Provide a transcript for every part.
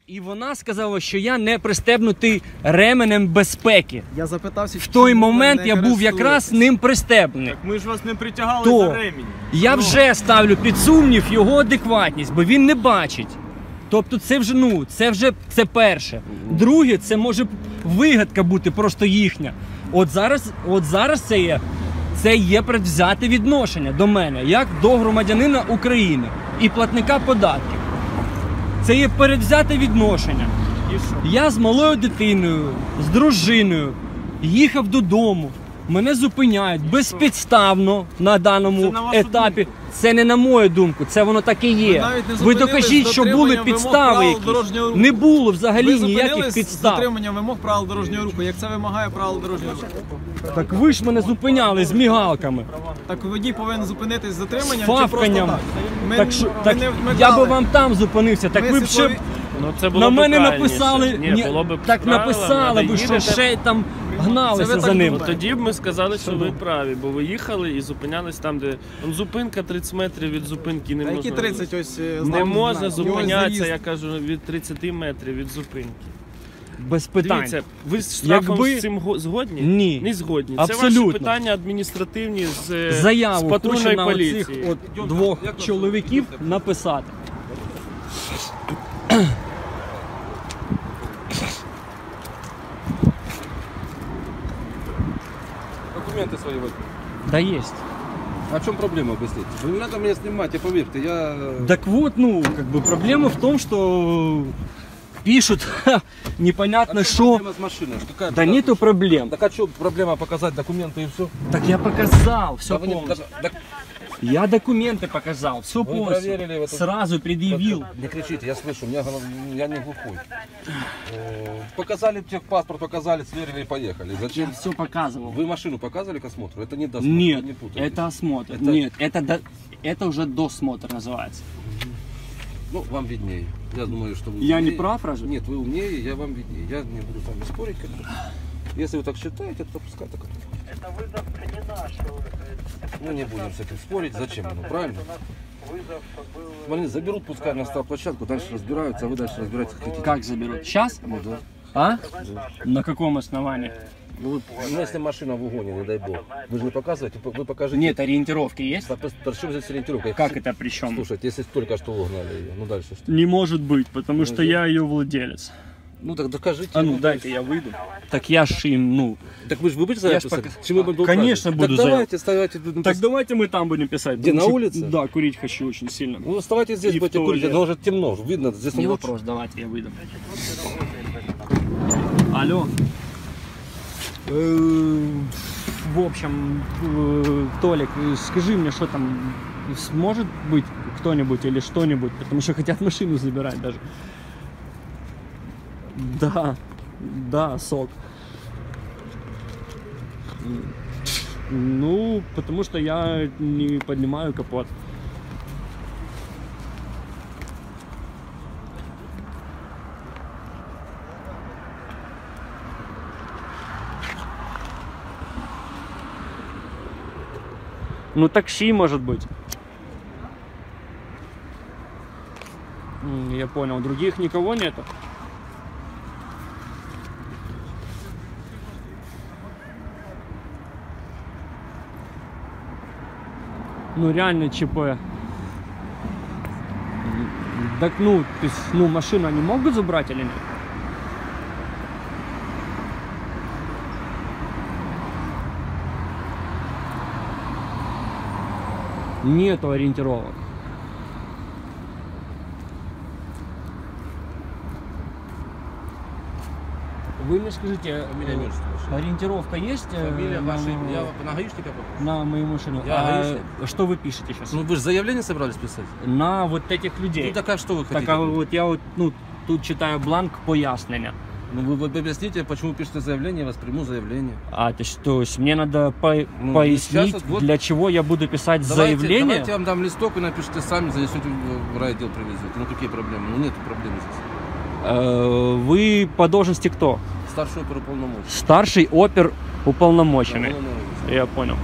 І вона сказала, що я не пристебнутий ременем безпеки. Я запитався, в той момент я був якраз ним пристебнений. Так ми ж вас не притягали То за ремінь. я вже ставлю під сумнів його адекватність, бо він не бачить. Тобто це перше. Друге, це може вигадка бути просто їхня. От зараз це є предвзяте відношення до мене, як до громадянина України і платника податків. Це є передвзяте відношення. Я з малою дитиною, з дружиною їхав додому. Мене зупиняють безпідставно на даному етапі. Це не на мою думку, це воно так і є. Ви докажіть, що були підстави якісь. Не було взагалі ніяких підстав. З дотриманням вимог правил дорожнього руху, як це вимагає правил дорожнього руху. Так ви ж мене зупиняли з мігалками. Так водій повинен зупинитись з затриманням з фавканням. Я би вам там зупинився, так ви б ще на мене написали, так написали б, що ще там гналися за ним. Тоді б ми сказали, що ви праві, бо ви їхали і зупинялись там, де зупинка 30 метрів від зупинки не можна. Які 30 ось не можна зупинятися, я кажу, від 30 метрів від зупинки. Без питань. Дивіться, ви з штрафом з цим згодні? Ні. Не згодні. Абсолютно. Це ваші питання адміністративні з патрульної поліції. Заяву от двох чоловіків написати. Документы свои вот. Да есть. А в чем проблема, объясните? Не надо меня снимать, я поверьте, я... Так вот, проблема в том, что пишут непонятно что. Проблема с машиной. Да нету проблем. Так а что проблема показать документы и все? Так я показал все Да вы не- полностью. да- Я документы показал, все Вы полностью. проверили вот это? Сразу предъявил. Не кричите, я слышу, я не глухой. Показали техпаспорт, показали, сверили и поехали. Я Зачем? все показывал. Вы машину показали к осмотру? Это не досмотр, Нет, не путайте. это осмотр. Это- Нет, это уже досмотр называется. Ну, вам виднее. Я думаю, что вы Я не умнее. прав, разве? Нет, вы умнее, я вам виднее. Я не буду с вами спорить. Если вы так считаете, то пускай так. Это вызов не наш. Ну, не будем с этим спорить. Зачем оно, правильно? Вызов был... Смотри, заберут, пускай на площадку, дальше разбираются, а вы дальше разбираетесь, как хотите. Как заберут? Сейчас? Ну, да. А? На каком основании? Ну, если машина в угоне, не дай бог, вы же не показываете, вы покажите. Нет, ориентировки есть? При чем здесь ориентировка? Как это при чем? Слушайте, если только что угнали ее, ну дальше что? Не может быть, потому что я ее владелец. Ну так докажите. А ну дайте я выйду. Так я ж им, Так вы же будете Я заявку ж писать? Чем вы будете Конечно, указывать? буду Так давайте, ставайте. Так давайте мы там будем писать. Где, на Потому улице? что- Да, курить хочу очень сильно. Ну оставайтесь здесь, И в будете курить, туалет. но уже темно, видно, здесь Не лучше. вопрос, давайте я выйду. Алло. В общем, Толик, скажи мне, что там сможет быть кто-нибудь или что-нибудь, потому что хотят машину забирать даже. Да, сок. Ну, потому что я не поднимаю капот. Ну, такси, может быть. Я понял. Других никого нету? Ну, реально ЧП. Так, то есть, машину они могут забрать или нет? Нету ориентировок. Вы мне скажите, Фамилия, имя, отчество. ориентировка есть Фамилия на, ваша, я на гаишника похож? на мою машину? Я гаишник. Что вы пишете сейчас? Ну вы же заявление собрались писать? На вот этих людей. Ну так а что вы хотите? Так, а вот я тут читаю бланк пояснения. Ну вы объясните, почему пишете заявление, я вас приму заявление. То есть мне надо пояснить, сейчас вот для чего я буду писать заявление? Давайте я вам дам листок, вы напишите сами, занесете в райотдел, привезете. Ну какие проблемы? Ну нет проблем здесь. Вы по должности кто? Старший оперуполномоченный. Старший оперуполномоченный. Уголовного розыска. Я понял.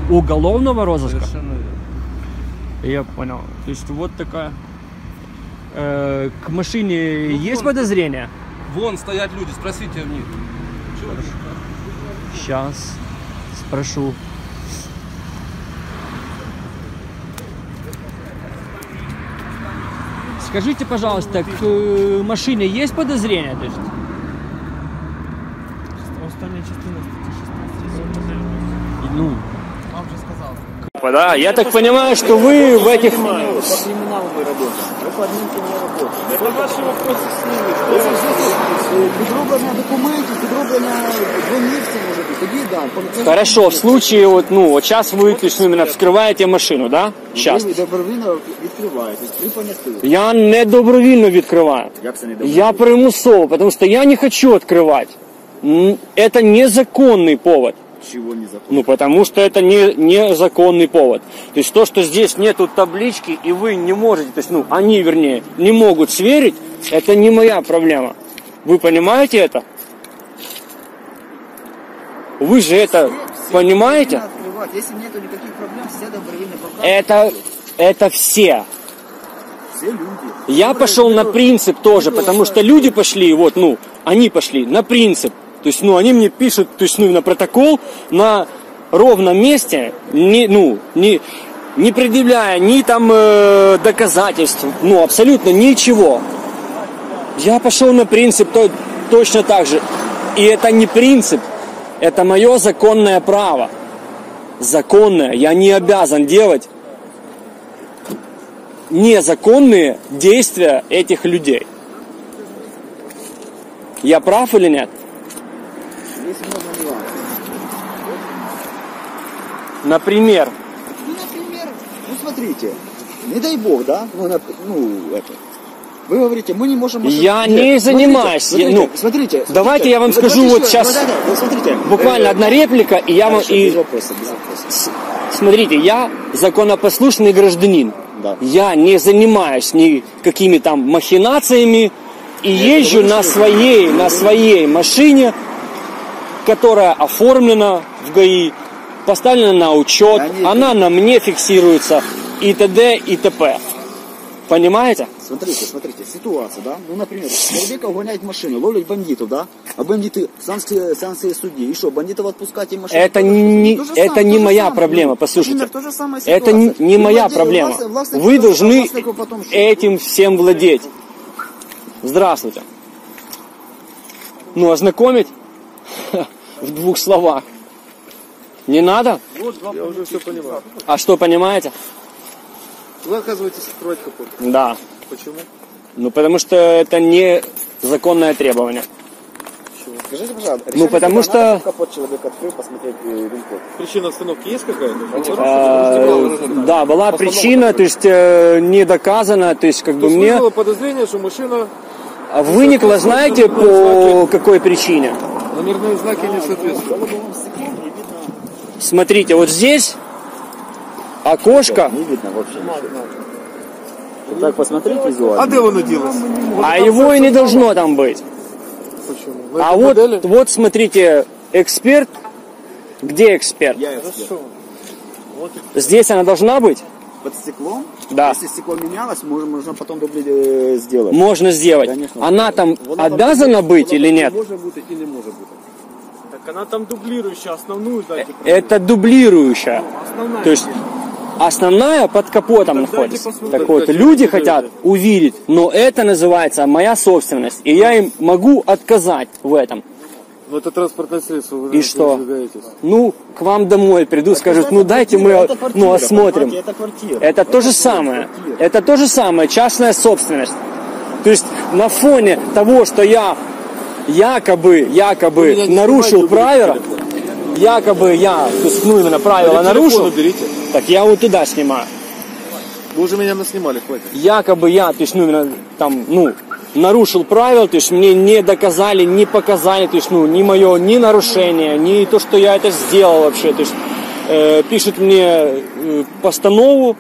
Уголовного розыска? Совершенно верно. Я понял. То есть вот такая к машине есть подозрения? Вон стоят люди, спросите в них. Сейчас спрошу. Скажите, пожалуйста, к машине есть подозрения? То есть? Остання частина статті 16. Ну, Вам же сказал. да, я так понимаю, что вы в этих... По криминалу вы работаете. Вы по админке не работаете. Это ваши вопросы с ними. Підроблення документів, підроблення двойників може бути. Тоді, да. Хорошо, в случае, вот, ну, вот сейчас вы, то есть, именно вскрываете машину, да? Сейчас. Ви добровільно відкриваєте. Ви поняли. Я не добровільно відкриваю. Як це не добровільно? Я примусово, потому что я не хочу открывать. Это незаконный повод. Чего не законно? Ну, потому что это незаконный повод. То есть то, что здесь нету таблички, и вы не можете, то есть, ну, они, вернее, не могут сверить, это не моя проблема. Вы понимаете это? Вы же это понимаете? Открывать. Если нету никаких проблем, все добровольно показывают. Это все. Все люди. Я пошел на принцип тоже, потому что люди пошли, вот, ну, они пошли на принцип. То есть, ну, они мне пишут, то есть, ну, на протокол на ровном месте, не предъявляя ни там доказательств, ну, абсолютно ничего. Я пошел на принцип точно так же. И это не принцип, это мое законное право. Законное. Я не обязан делать незаконные действия этих людей. Я прав или нет? Есть много нюансов. Например. Ну, например, ну смотрите, не дай бог, да? Это. Вы говорите, мы не можем... Я не занимаюсь. Смотрите. Давайте я вам скажу вот сейчас. Смотрите. Буквально одна реплика, и я вам... Без вопроса, без вопроса. Смотрите, я законопослушный гражданин. Да. Я не занимаюсь никакими там махинациями и езжу на своей машине, которая оформлена в ГАИ, поставлена на учет, она на мне фиксируется и т.д. и т.п. Понимаете? Смотрите, ситуация, да? Ну, например, человека угоняют машину, ловят бандитов, да? А бандиты, санкции судьи. И что, бандитов отпускать и машину? Это не моя проблема, послушайте. Это не моя проблема. Вы должны этим всем владеть. Здравствуйте. Ну, ознакомить в 2 словах. Не надо? Я уже все понимаю. А что понимаете? Вы отказываетесь открывать капот. Да. Почему? Ну, потому что это не законное требование. Скажите, пожалуйста, Ну, потому что... надо, капот человек открыл, посмотреть вин-код? Причина остановки есть какая-то? Да, была причина, то есть не доказана, то есть как бы мне... Было подозрение, что машина... Выникло, знаете, по какой причине? Номерные знаки не соответствуют. Смотрите, вот здесь окошко, Не видно вообще ничего. Так посмотреть визуально. А где воно делось? а его и не должно там быть. Почему? Вы А это модели? вот смотрите, эксперт, где эксперт? Я эксперт. Здесь она должна быть? Под стеклом? Да. Если стекло менялось, можно потом дубль сделать. Можно сделать. Конечно. Она там Вона там обязана быть вона или там нет? Може бути і не може бути. Так она там дублирующая, основную дайте. Это дублирующая. Основная. То есть основная под капотом Так дайте находится. посмотрим. Так вот, люди хотят увидеть, но это называется моя собственность. И я им могу отказать в этом. Но это транспортное средство, вы И что? продвигаетесь. Ну, к вам домой придут, скажут, ну дайте мы, ну, осмотрим. Это квартира. Это то же самое. Это то же самое, частная собственность. То есть на фоне того, что я якобы меня не нарушил снимайте, правила, уберите телефон. якобы я, то есть, ну, именно правила Телефон нарушил, уберите. так я вот туда снимаю. Вы уже меня наснимали, хватит. Якобы я, то есть, ну, именно там, ну, нарушил правила, то есть мне не доказали, не показали, то есть, ну, ни мое, ни нарушение, ни то, что я это сделал вообще, то есть, пишут мне постанову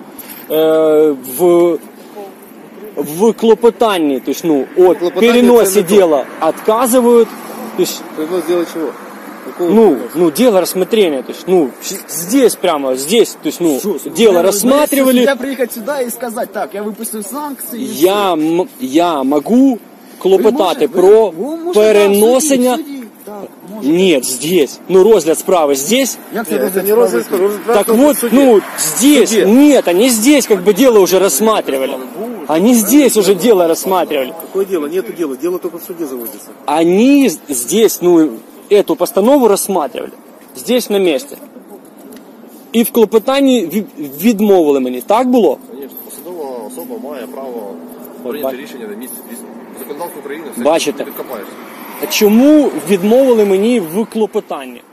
в клопотании, то есть, ну, от Клопотание переносе это не то. дела отказывают, то есть, Пришлось сделать чего? Ну, дело рассмотрения, то есть, здесь прямо, здесь, то есть, дело рассматривали. Я приехать сюда и сказать, так, я выпустил санкции. Я могу клопотати про переносення. Нет, здесь. Розгляд справи здесь. Это не розыск, Так вот, здесь. Нет, они здесь как бы дело уже рассматривали. Они здесь уже дело рассматривали. Какое дело? Нету дела. Дело только в суде заводится. Они здесь, эту постанову рассматривали. Здесь на месте. І в клопотанні відмовили мені. Так було? Звісно, посадова особа має право прийняти рішення на місці. Законодавство України все Бачите? підкопаєшся. Чому відмовили мені в клопотанні?